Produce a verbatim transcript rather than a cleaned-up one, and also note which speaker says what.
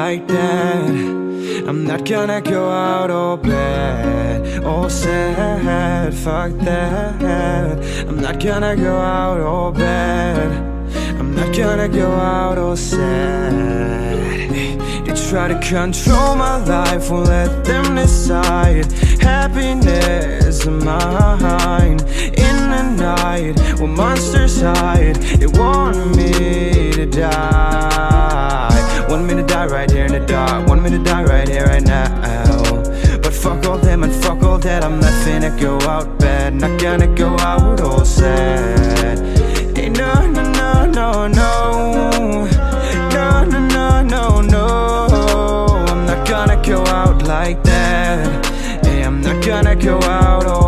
Speaker 1: like that. I'm not gonna go out all bad, all sad, fuck that. I'm not gonna go out all bad, I'm not gonna go out all sad. They try to control my life, won't let them decide. Happiness of mine. In the night, when monsters hide, they want me to die. Want me to die right here in the dark, want me to die right here, right now. But fuck all them and fuck all that, I'm not finna go out bad, not gonna go out all sad. Hey, no, no, no, no, no, no, no, no, no, no. I'm not gonna go out like that. Hey, I'm not gonna go out all